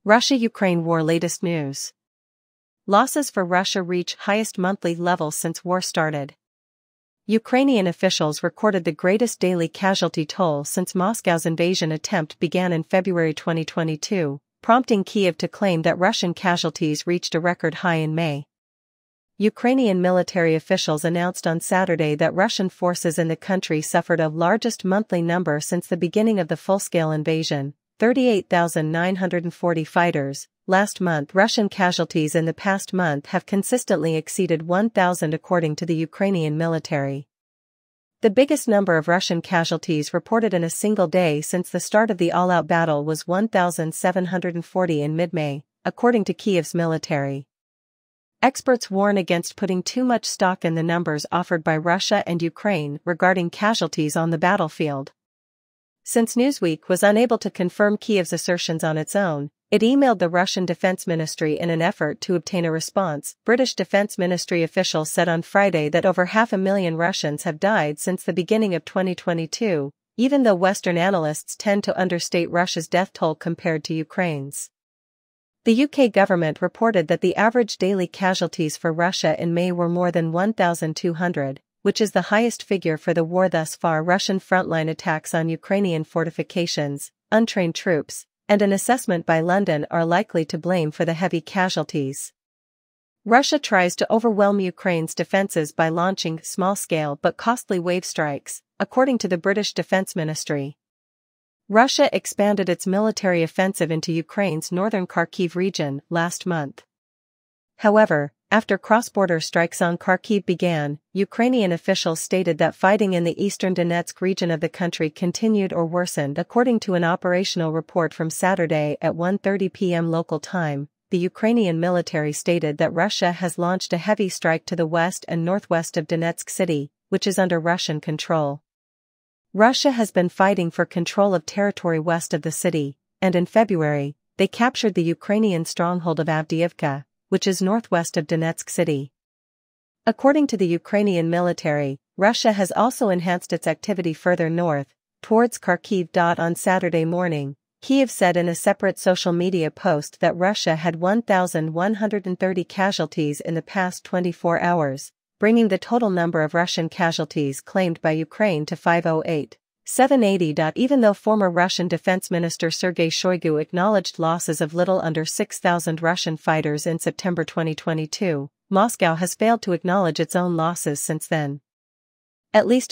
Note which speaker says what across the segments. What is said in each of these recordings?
Speaker 1: Russia-Ukraine war latest news. Losses for Russia reach highest monthly level since war started. Ukrainian officials recorded the greatest daily casualty toll since Moscow's invasion attempt began in February 2022, prompting Kyiv to claim that Russian casualties reached a record high in May. Ukrainian military officials announced on Saturday that Russian forces in the country suffered a largest monthly number since the beginning of the full-scale invasion, 38,940 fighters. Last month, Russian casualties in the past month have consistently exceeded 1,000 according to the Ukrainian military. The biggest number of Russian casualties reported in a single day since the start of the all-out battle was 1,740 in mid-May, according to Kyiv's military. Experts warn against putting too much stock in the numbers offered by Russia and Ukraine regarding casualties on the battlefield. Since Newsweek was unable to confirm Kyiv's assertions on its own, it emailed the Russian Defense Ministry in an effort to obtain a response. British Defense Ministry officials said on Friday that over 500,000 Russians have died since the beginning of 2022, even though Western analysts tend to understate Russia's death toll compared to Ukraine's. The UK government reported that the average daily casualties for Russia in May were more than 1,200, which is the highest figure for the war thus far. Russian frontline attacks on Ukrainian fortifications, untrained troops, and an assessment by London are likely to blame for the heavy casualties. Russia tries to overwhelm Ukraine's defenses by launching small-scale but costly wave strikes, according to the British Defense Ministry. Russia expanded its military offensive into Ukraine's northern Kharkiv region last month. However, after cross-border strikes on Kharkiv began, Ukrainian officials stated that fighting in the eastern Donetsk region of the country continued or worsened. According to an operational report from Saturday at 1:30 p.m. local time, the Ukrainian military stated that Russia has launched a heavy strike to the west and northwest of Donetsk city, which is under Russian control. Russia has been fighting for control of territory west of the city, and in February, they captured the Ukrainian stronghold of Avdiivka, which is northwest of Donetsk city. According to the Ukrainian military, Russia has also enhanced its activity further north, towards Kharkiv. On Saturday morning, Kyiv said in a separate social media post that Russia had 1,130 casualties in the past 24 hours, bringing the total number of Russian casualties claimed by Ukraine to 508,780. Even though former Russian Defense Minister Sergei Shoigu acknowledged losses of little under 6,000 Russian fighters in September 2022, Moscow has failed to acknowledge its own losses since then. At least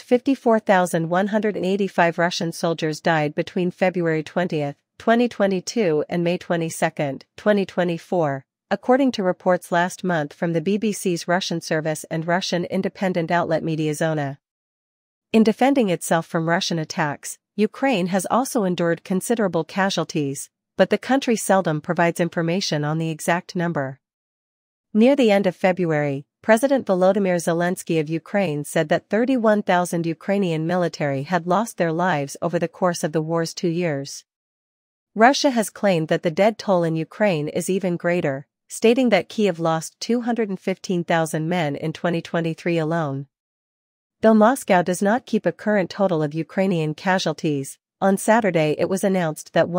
Speaker 1: 54,185 Russian soldiers died between February 20, 2022 and May 22, 2024, according to reports last month from the BBC's Russian service and Russian independent outlet Mediazona. In defending itself from Russian attacks, Ukraine has also endured considerable casualties, but the country seldom provides information on the exact number. Near the end of February, President Volodymyr Zelensky of Ukraine said that 31,000 Ukrainian military had lost their lives over the course of the war's 2 years. Russia has claimed that the dead toll in Ukraine is even greater, stating that Kyiv lost 215,000 men in 2023 alone. Though Moscow does not keep a current total of Ukrainian casualties, on Saturday it was announced that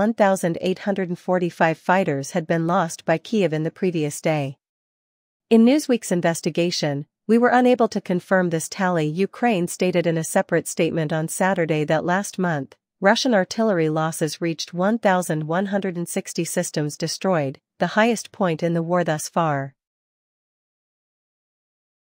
Speaker 1: 1,845 fighters had been lost by Kyiv in the previous day. In Newsweek's investigation, we were unable to confirm this tally. Ukraine stated in a separate statement on Saturday that last month, Russian artillery losses reached 1,160 systems destroyed, the highest point in the war thus far.